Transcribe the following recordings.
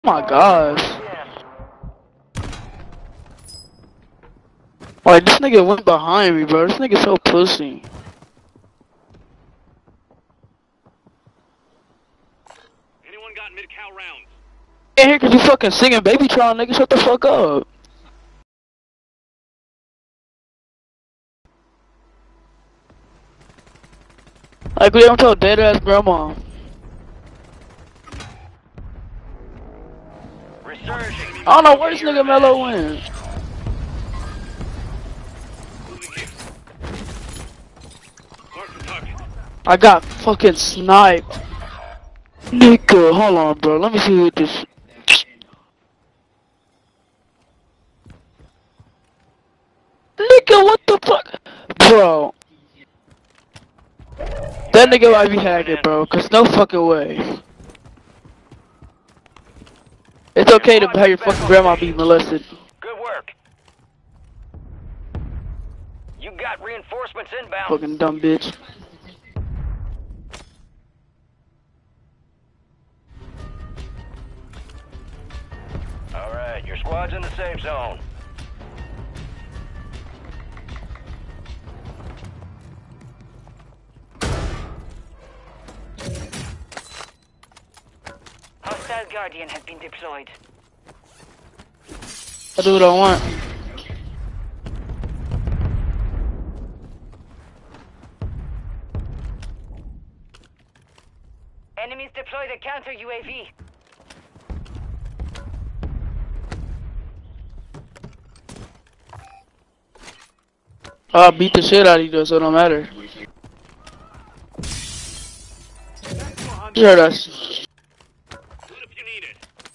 My gosh. Like, this nigga went behind me, bro. This nigga so pussy. Anyone got mid-cal rounds? Ain't here cause you fucking singing Baby Tron, nigga. Shut the fuck up. Like, we don't tell dead ass grandma. Resurging. I don't know where this nigga Mello went. I got fucking sniped. Nigga, hold on, bro. Let me see who this. Nigga, what the fuck? Bro. That nigga might be hacking, bro. Cause no fucking way. It's okay to have your fucking grandma be molested. Good work. You got reinforcements inbound. Fucking dumb bitch. Alright, your squad's in the safe zone. Hostile Guardian has been deployed. I do what I want. Enemies deploy the counter UAV. I'll beat the shit out of you though, so it don't matter. You heard us. Good if you need it.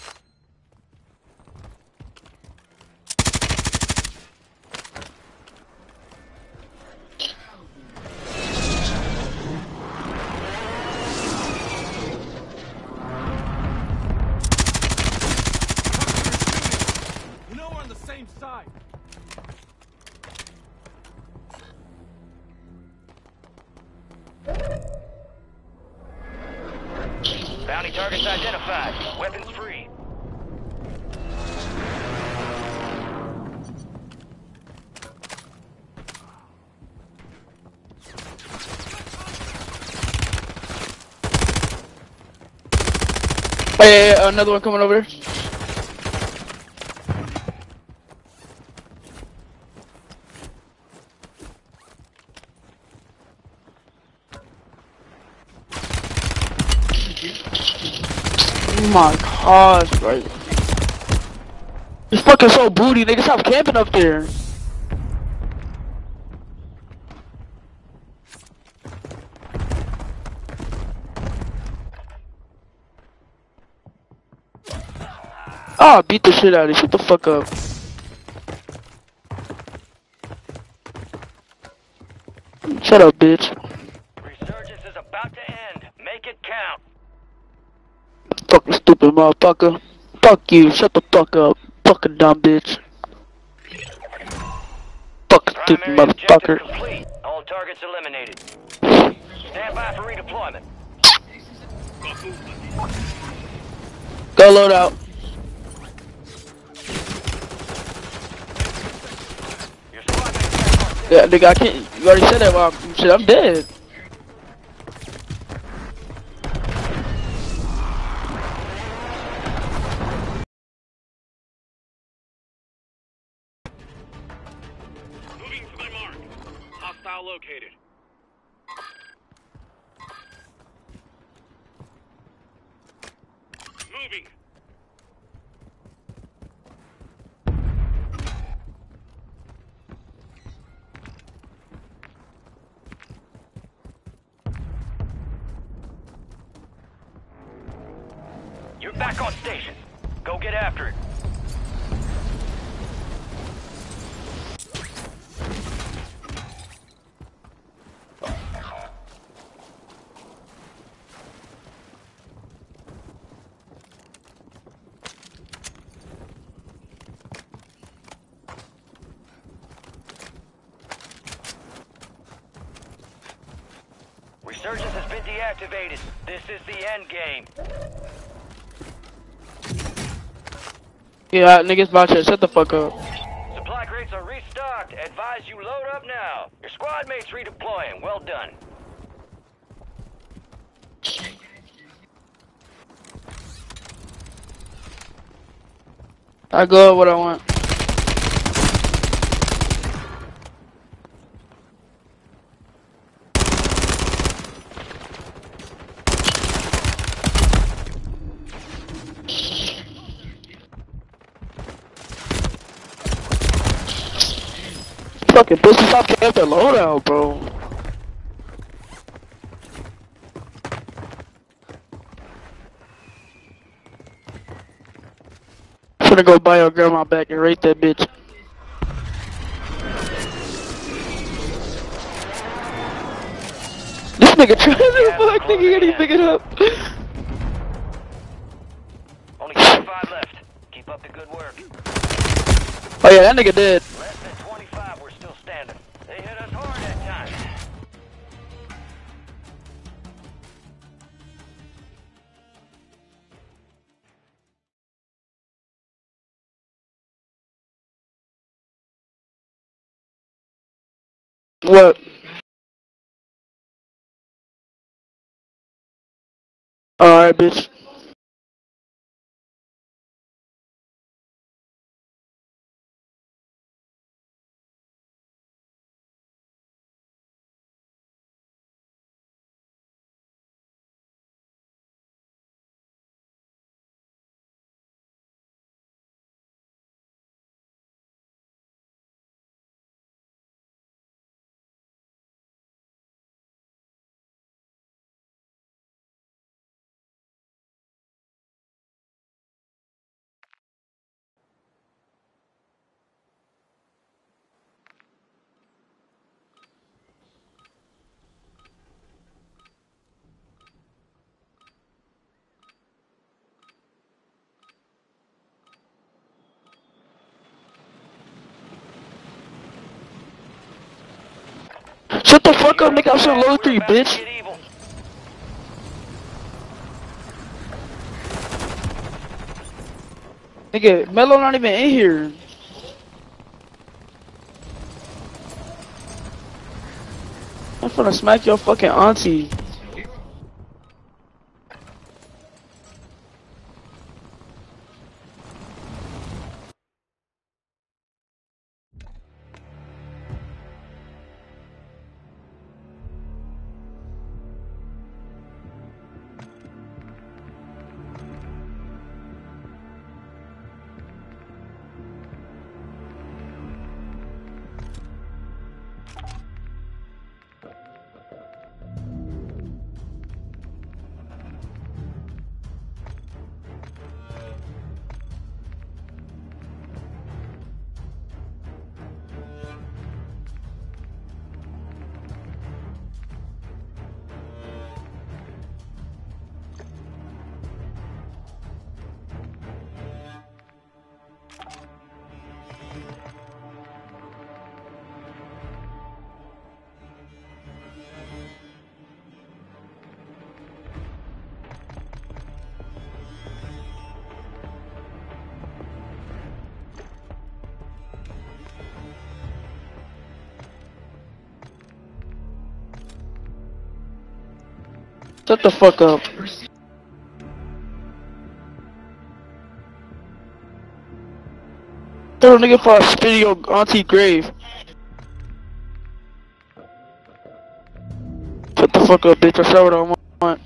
You know we're on the same side. Bounty targets identified. Weapons free. Hey, another one coming over. Oh my gosh, right? It's fucking so booty, nigga. Stop camping up there. Oh, beat the shit out of you. Shut the fuck up. Shut up, bitch. Resurgence is about to end. Make it count. Fucking stupid motherfucker. Fuck you. Shut the fuck up. Fucking dumb bitch. Fucking stupid Primary objective motherfucker. complete. All targets eliminated. Stand by for redeployment. Go load out. Your squad mates Yeah, nigga, I can't. You already said that. Well, shit, I'm dead. moving to my mark. Hostile located. Moving. You're back on station. Go get after it. Resurgence has been deactivated. This is the end game. Yeah, niggas about to shut the fuck up. Supply crates are restocked. Advise you load up now. Your squad mates redeploying. Well done. I go what I want. Fucking pussy, stop camping the loadout, bro. I'm finna go buy your grandma back and rate that bitch. This nigga trying to fuck, nigga, you gotta pick it up. Only 25 left. Keep up the good work. Oh yeah, that nigga dead. Less than 25 were still standing. They hit us hard that time. What? Alright, bitch. Shut the fuck up, nigga, I'm still low 3, bitch. Get evil. Nigga, Melo not even in here. I'm finna smack your fucking auntie. Shut the fuck up. Tell a nigga for a spit in your auntie grave. Shut the fuck up, bitch. I saw what I want.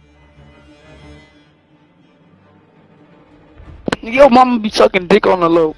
Yo, mama be sucking dick on the low.